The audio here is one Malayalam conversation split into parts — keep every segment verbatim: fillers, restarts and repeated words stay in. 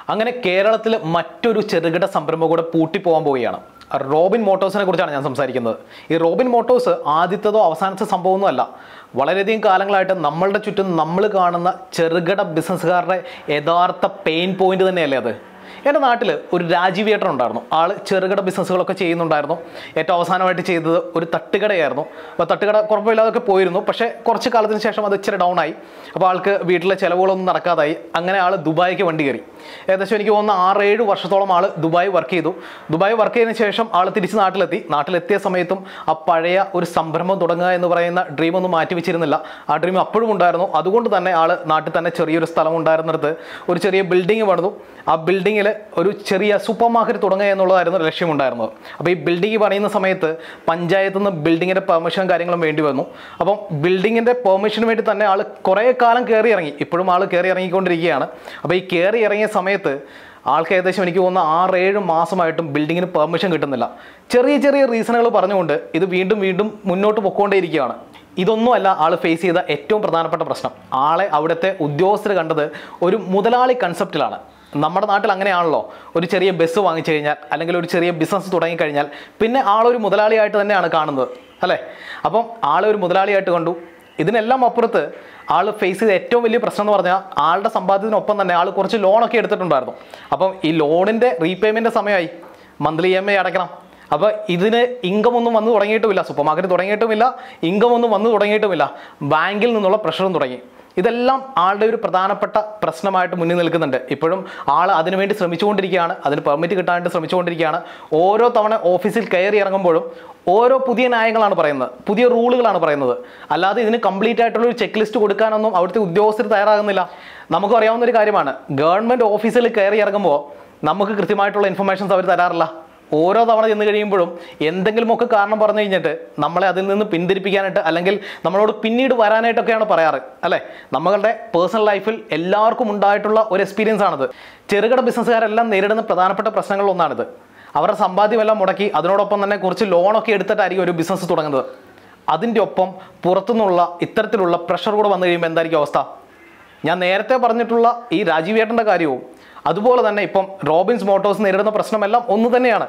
അങ്ങനെ കേരളത്തിൽ മറ്റൊരു ചെറുകിട സംരംഭം കൂടെ പൂട്ടിപ്പോകാൻ പോവുകയാണ്. റോബിൻ മോട്ടോഴ്സിനെ കുറിച്ചാണ് ഞാൻ സംസാരിക്കുന്നത്. ഈ റോബിൻ മോട്ടോഴ്സ് ആദ്യത്തേതോ അവസാനത്തെ സംഭവമൊന്നും അല്ല. വളരെയധികം കാലങ്ങളായിട്ട് നമ്മളുടെ ചുറ്റും നമ്മൾ കാണുന്ന ചെറുകിട ബിസിനസ്സുകാരുടെ യഥാർത്ഥ പെയിൻ പോയിന്റ് തന്നെയല്ലേ അത്. എൻ്റെ നാട്ടിൽ ഒരു രാജീവ് ഏട്ടൻ ഉണ്ടായിരുന്നു. ആൾ ചെറുകിട ബിസിനസ്സുകളൊക്കെ ചെയ്യുന്നുണ്ടായിരുന്നു. ഏറ്റവും അവസാനമായിട്ട് ചെയ്തത് ഒരു തട്ടുകടയായിരുന്നു. അപ്പോൾ തട്ടുകട കുഴപ്പമില്ലാതൊക്കെ പോയിരുന്നു. പക്ഷേ കുറച്ച് കാലത്തിന് ശേഷം അത് ഇച്ചിരി ഡൗൺ ആയി. അപ്പോൾ ആൾക്ക് വീട്ടിലെ ചിലവുകളൊന്നും നടക്കാതായി. അങ്ങനെ ആൾ ദുബായിക്ക് വണ്ടി കയറി. ഏകദേശം എനിക്ക് തോന്നുന്ന ആറേഴ് വർഷത്തോളം ആൾ ദുബായ് വർക്ക് ചെയ്തു. ദുബായ് വർക്ക് ചെയ്തതിന് ശേഷം ആൾ തിരിച്ച് നാട്ടിലെത്തി. നാട്ടിലെത്തിയ സമയത്തും ആ പഴയ ഒരു സംരംഭം തുടങ്ങുക എന്ന് പറയുന്ന ഡ്രീം ഒന്നും മാറ്റി വെച്ചിരുന്നില്ല. ആ ഡ്രീം അപ്പോഴും ഉണ്ടായിരുന്നു. അതുകൊണ്ട് തന്നെ ആൾ നാട്ടിൽ തന്നെ ചെറിയൊരു സ്ഥലം ഉണ്ടായിരുന്നിടത്ത് ഒരു ചെറിയ ബിൽഡിംഗ് പണിതു. ആ ബിൽഡിങ്ങിൽ ഒരു ചെറിയ സൂപ്പർ മാർക്കറ്റ് തുടങ്ങുക എന്നുള്ളതായിരുന്നു ലക്ഷ്യമുണ്ടായിരുന്നത്. അപ്പോൾ ഈ ബിൽഡിംഗ് പണിയുന്ന സമയത്ത് പഞ്ചായത്തിൽ നിന്ന് ബിൽഡിങ്ങിൻ്റെ പെർമിഷൻ കാര്യങ്ങളും വേണ്ടി വന്നു. അപ്പം ബിൽഡിങ്ങിൻ്റെ പെർമിഷന് വേണ്ടി തന്നെ ആൾ കുറേ കാലം കയറി ഇറങ്ങി. ഇപ്പോഴും ആൾ കയറി ഇറങ്ങിക്കൊണ്ടിരിക്കുകയാണ്. അപ്പോൾ ഈ കയറി ഇറങ്ങിയ സമയത്ത് ആൾക്ക് ഏകദേശം എനിക്ക് തോന്നുന്ന ആറേഴ് മാസമായിട്ടും ബിൽഡിങ്ങിന് പെർമിഷൻ കിട്ടുന്നില്ല. ചെറിയ ചെറിയ റീസണുകൾ പറഞ്ഞുകൊണ്ട് ഇത് വീണ്ടും വീണ്ടും മുന്നോട്ട് പൊയ്ക്കൊണ്ടേയിരിക്കുകയാണ്. ഇതൊന്നുമല്ല ആൾ ഫേസ് ചെയ്ത ഏറ്റവും പ്രധാനപ്പെട്ട പ്രശ്നം. ആളെ അവിടുത്തെ ഉദ്യോഗസ്ഥർ കണ്ടത് ഒരു മുതലാളി കൺസെപ്റ്റിലാണ്. നമ്മുടെ നാട്ടിൽ അങ്ങനെയാണല്ലോ. ഒരു ചെറിയ ബസ് വാങ്ങിച്ചു കഴിഞ്ഞാൽ അല്ലെങ്കിൽ ഒരു ചെറിയ ബിസിനസ് തുടങ്ങിക്കഴിഞ്ഞാൽ പിന്നെ ആളൊരു മുതലാളിയായിട്ട് തന്നെയാണ് കാണുന്നത്, അല്ലേ? അപ്പം ആളെ ഒരു മുതലാളിയായിട്ട് കണ്ടു. ഇതിനെല്ലാം അപ്പുറത്ത് ആൾ ഫേസ് ചെയ്ത ഏറ്റവും വലിയ പ്രശ്നം എന്ന് പറഞ്ഞാൽ ആളുടെ സമ്പാദ്യത്തിനൊപ്പം തന്നെ ആൾ കുറച്ച് ലോണൊക്കെ എടുത്തിട്ടുണ്ടായിരുന്നു. അപ്പം ഈ ലോണിൻ്റെ റീപേയ്മെൻറ്റ് സമയമായി. മന്ത്ലി ഇ എം ഐ അടയ്ക്കണം. അപ്പോൾ ഇതിന് ഇൻകം ഒന്നും വന്നു തുടങ്ങിയിട്ടുമില്ല. സൂപ്പർ മാർക്കറ്റ് തുടങ്ങിയിട്ടുമില്ല. ഇൻകം ഒന്നും വന്നു തുടങ്ങിയിട്ടുമില്ല. ബാങ്കിൽ നിന്നുള്ള പ്രഷറും തുടങ്ങി. ഇതെല്ലാം ആളുടെ ഒരു പ്രധാനപ്പെട്ട പ്രശ്നമായിട്ട് മുന്നിൽ നിൽക്കുന്നുണ്ട്. ഇപ്പോഴും ആൾ അതിനുവേണ്ടി ശ്രമിച്ചുകൊണ്ടിരിക്കുകയാണ്. അതിന് പെർമിറ്റ് കിട്ടാനായിട്ട് ശ്രമിച്ചുകൊണ്ടിരിക്കുകയാണ്. ഓരോ തവണ ഓഫീസിൽ കയറി ഇറങ്ങുമ്പോഴും ഓരോ പുതിയ ന്യായങ്ങളാണ് പറയുന്നത്, പുതിയ റൂളുകളാണ് പറയുന്നത്. അല്ലാതെ ഇതിന് കംപ്ലീറ്റ് ആയിട്ടുള്ള ഒരു ചെക്ക് ലിസ്റ്റ് കൊടുക്കാനൊന്നും അവിടുത്തെ ഉദ്യോഗസ്ഥർ തയ്യാറാകുന്നില്ല. നമുക്കും അറിയാവുന്ന ഒരു കാര്യമാണ്, ഗവൺമെൻറ് ഓഫീസിൽ കയറി ഇറങ്ങുമ്പോൾ നമുക്ക് കൃത്യമായിട്ടുള്ള ഇൻഫർമേഷൻസ് അവർ തരാറില്ല. ഓരോ തവണ ചെന്ന് കഴിയുമ്പോഴും എന്തെങ്കിലുമൊക്കെ കാരണം പറഞ്ഞു കഴിഞ്ഞിട്ട് നമ്മളെ അതിൽ നിന്ന് പിന്തിരിപ്പിക്കാനായിട്ട് അല്ലെങ്കിൽ നമ്മളോട് പിന്നീട് വരാനായിട്ടൊക്കെയാണ് പറയാറ്, അല്ലേ? നമ്മളുടെ പേഴ്സണൽ ലൈഫിൽ എല്ലാവർക്കും ഉണ്ടായിട്ടുള്ള ഒരു എക്സ്പീരിയൻസ് ആണിത്. ചെറുകിട ബിസിനസ്സുകാരെല്ലാം നേരിടുന്ന പ്രധാനപ്പെട്ട പ്രശ്നങ്ങളിലൊന്നാണിത്. അവരുടെ സമ്പാദ്യമെല്ലാം മുടക്കി അതിനോടൊപ്പം തന്നെ കുറച്ച് ലോണൊക്കെ എടുത്തിട്ടായിരിക്കും ഒരു ബിസിനസ് തുടങ്ങുന്നത്. അതിൻ്റെ ഒപ്പം പുറത്തുനിന്നുള്ള ഇത്തരത്തിലുള്ള പ്രഷർ കൂടെ വന്നു കഴിയുമ്പോൾ എന്തായിരിക്കും അവസ്ഥ? ഞാൻ നേരത്തെ പറഞ്ഞിട്ടുള്ള ഈ രാജീവ് ഏട്ടൻ്റെ കാര്യവും അതുപോലെ തന്നെ ഇപ്പം റോബിൻസ് മോട്ടോഴ്സ് നേരിടുന്ന പ്രശ്നമെല്ലാം ഒന്ന് തന്നെയാണ്.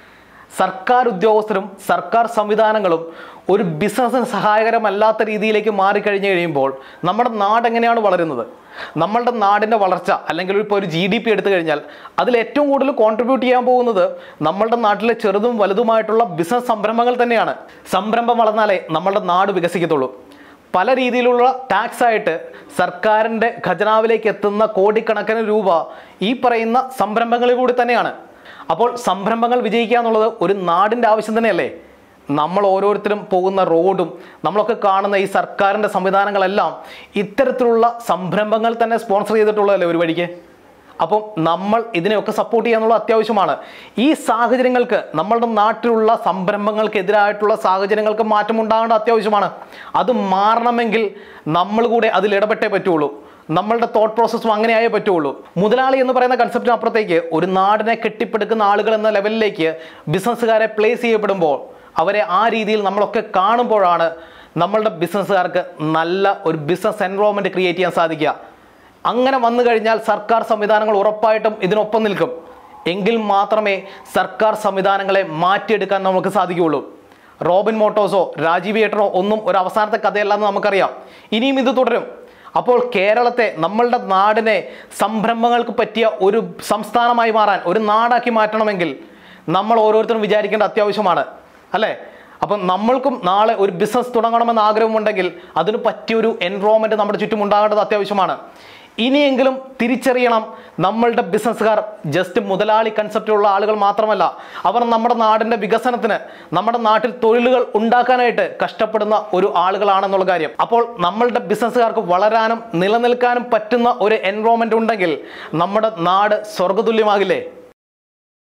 സർക്കാർ ഉദ്യോഗസ്ഥരും സർക്കാർ സംവിധാനങ്ങളും ഒരു ബിസിനസ്സിന് സഹായകരമല്ലാത്ത രീതിയിലേക്ക് മാറിക്കഴിഞ്ഞു കഴിയുമ്പോൾ നമ്മുടെ നാട് എങ്ങനെയാണ് വളരുന്നത്? നമ്മളുടെ നാടിൻ്റെ വളർച്ച അല്ലെങ്കിൽ ഇപ്പോൾ ഒരു ജി ഡി പി എടുത്തു കഴിഞ്ഞാൽ അതിൽ ഏറ്റവും കൂടുതൽ കോൺട്രിബ്യൂട്ട് ചെയ്യാൻ പോകുന്നത് നമ്മളുടെ നാട്ടിലെ ചെറുതും വലുതുമായിട്ടുള്ള ബിസിനസ് സംരംഭങ്ങൾ തന്നെയാണ്. സംരംഭം വളർന്നാലേ നമ്മളുടെ നാട് വികസിക്കത്തുള്ളൂ. പല രീതിയിലുള്ള ടാക്സ് ആയിട്ട് സർക്കാരിൻ്റെ ഖജനാവിലേക്ക് എത്തുന്ന കോടിക്കണക്കിന് രൂപ ഈ പറയുന്ന സംരംഭങ്ങളിൽ കൂടി തന്നെയാണ്. അപ്പോൾ സംരംഭങ്ങൾ വിജയിക്കുക എന്നുള്ളത് ഒരു നാടിൻ്റെ ആവശ്യം തന്നെയല്ലേ? നമ്മൾ ഓരോരുത്തരും പോകുന്ന റോഡും നമ്മളൊക്കെ കാണുന്ന ഈ സർക്കാരിൻ്റെ സംവിധാനങ്ങളെല്ലാം ഇത്തരത്തിലുള്ള സംരംഭങ്ങൾ തന്നെ സ്പോൺസർ ചെയ്തിട്ടുള്ളതല്ലേ ഒരു വഴിക്ക്. അപ്പം നമ്മൾ ഇതിനെയൊക്കെ സപ്പോർട്ട് ചെയ്യാന്നുള്ളത് അത്യാവശ്യമാണ്. ഈ സാഹചര്യങ്ങൾക്ക് നമ്മളുടെ നാട്ടിലുള്ള സംരംഭങ്ങൾക്കെതിരായിട്ടുള്ള സാഹചര്യങ്ങൾക്ക് മാറ്റമുണ്ടാകേണ്ട അത്യാവശ്യമാണ്. അത് മാറണമെങ്കിൽ നമ്മൾ കൂടെ അതിൽ ഇടപെട്ടേ പറ്റുള്ളൂ. നമ്മളുടെ തോട്ട് പ്രോസസ്സും അങ്ങനെയായേ പറ്റുള്ളൂ. മുതലാളി എന്ന് പറയുന്ന കൺസെപ്റ്റിന് അപ്പുറത്തേക്ക് ഒരു നാടിനെ കെട്ടിപ്പടുക്കുന്ന ആളുകൾ എന്ന ലെവലിലേക്ക് ബിസിനസ്സുകാരെ പ്ലേസ് ചെയ്യപ്പെടുമ്പോൾ അവരെ ആ രീതിയിൽ നമ്മളൊക്കെ കാണുമ്പോഴാണ് നമ്മളുടെ ബിസിനസ്സുകാർക്ക് നല്ല ഒരു ബിസിനസ് എൻവയോൺമെൻറ്റ് ക്രിയേറ്റ് ചെയ്യാൻ സാധിക്കുക. അങ്ങനെ വന്നു കഴിഞ്ഞാൽ സർക്കാർ സംവിധാനങ്ങൾ ഉറപ്പായിട്ടും ഇതിനൊപ്പം നിൽക്കും. എങ്കിൽ മാത്രമേ സർക്കാർ സംവിധാനങ്ങളെ മാറ്റിയെടുക്കാൻ നമുക്ക് സാധിക്കുകയുള്ളൂ. റോബിൻ മോട്ടോഴ്സോ രാജീവ് ഏട്ടനോ ഒന്നും ഒരു അവസാനത്തെ കഥയല്ലെന്ന് നമുക്കറിയാം. ഇനിയും ഇത് തുടരും. അപ്പോൾ കേരളത്തെ, നമ്മളുടെ നാടിനെ സംരംഭങ്ങൾക്ക് പറ്റിയ ഒരു സംസ്ഥാനമായി മാറാൻ, ഒരു നാടാക്കി മാറ്റണമെങ്കിൽ നമ്മൾ ഓരോരുത്തരും വിചാരിക്കേണ്ട അത്യാവശ്യമാണ്, അല്ലേ? അപ്പം നമ്മൾക്കും നാളെ ഒരു ബിസിനസ് തുടങ്ങണമെന്ന് ആഗ്രഹമുണ്ടെങ്കിൽ അതിന് പറ്റിയൊരു എൻവയോൺമെൻറ്റ് നമ്മുടെ ചുറ്റും ഉണ്ടാകേണ്ടത് അത്യാവശ്യമാണ്. ഇനിയെങ്കിലും തിരിച്ചറിയണം, നമ്മളുടെ ബിസിനസ്സുകാർ ജസ്റ്റ് മുതലാളി കൺസെപ്റ്റുള്ള ആളുകൾ മാത്രമല്ല, അവർ നമ്മുടെ നാടിൻ്റെ വികസനത്തിന്, നമ്മുടെ നാട്ടിൽ തൊഴിലുകൾ ഉണ്ടാക്കാനായിട്ട് കഷ്ടപ്പെടുന്ന ഒരു ആളുകളാണെന്നുള്ള കാര്യം. അപ്പോൾ നമ്മളുടെ ബിസിനസ്സുകാർക്ക് വളരാനും നിലനിൽക്കാനും പറ്റുന്ന ഒരു എൻവയോൺമെൻറ്റ് ഉണ്ടെങ്കിൽ നമ്മുടെ നാട് സ്വർഗ്ഗതുല്യമാകില്ലേ?